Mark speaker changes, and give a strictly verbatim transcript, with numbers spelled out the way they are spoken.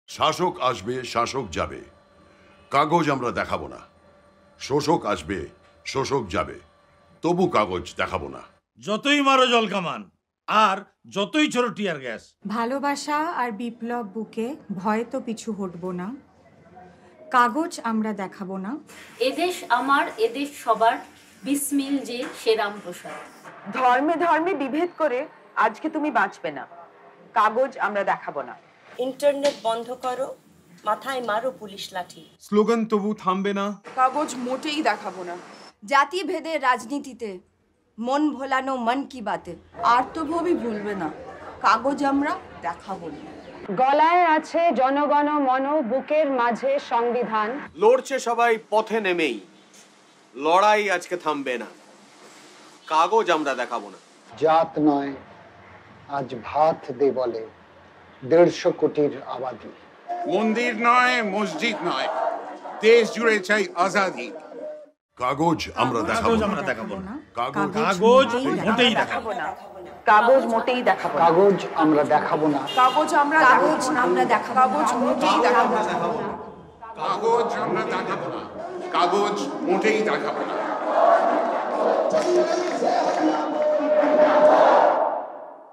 Speaker 1: শাসক আসবে, শাসক যাবে, কাগজ আমরা দেখাবো না। শোষক আসবে, শোষক যাবে, তবু কাগজ দেখাবো না।
Speaker 2: যতই মারো জল কামান আর যতই ছোড়ো টিয়ার গ্যাস,
Speaker 3: ভালোবাসা আর বিপ্লব বুকে ভয় তো পিছু হটবো না, কাগজ আমরা দেখাবো না।
Speaker 4: এদেশ আমার, এদেশ সবার, বিসমিল যে শ্রীরাম প্রসাদ।
Speaker 5: ধর্মে ধর্মে বিভেদ করে আজকে তুমি বাঁচবে না, কাগজ আমরা দেখাবো না।
Speaker 6: ইন্টারনেট বন্ধ করো, মাথায় মারো পুলিশ লাঠি।
Speaker 7: স্লোগান তবু থামবে না,
Speaker 5: কাগজ মোটেই দেখাবো না।
Speaker 8: জাতি ভেদে রাজনীতিতে মন ভোলানো মন কি বাতে, আর তো ভবি ভুলবে না, কাগজ আমরা দেখাবো না।
Speaker 9: গলায় আছে জনগণ মন, বুকের মাঝে সংবিধান।
Speaker 10: লড়ছে সবাই পথে নেমেই, লড়াই আজকে থামবে না, কাগজ আমরা দেখাবো না।
Speaker 11: জাত নয় আজ ভাত দে বলে দেড়শো কোটির আবাদি।
Speaker 12: মন্দির নয়, মসজিদ নয়, দেশ জুড়ে চাই আজাদি।
Speaker 1: কাগজ আমরা দেখাবো না,
Speaker 2: কাগজ মোটেই দেখাবো না,
Speaker 5: কাগজ মোটেই দেখাবো না।
Speaker 11: কাগজ আমরা দেখাবো না,
Speaker 5: কাগজ আমরা
Speaker 8: কাগজ আমরা দেখাবো,
Speaker 5: কাগজ মোটেই দেখাবো না।
Speaker 12: কাগজ আমরা দেখাবো না, কাগজ মোটেই দেখাবো না।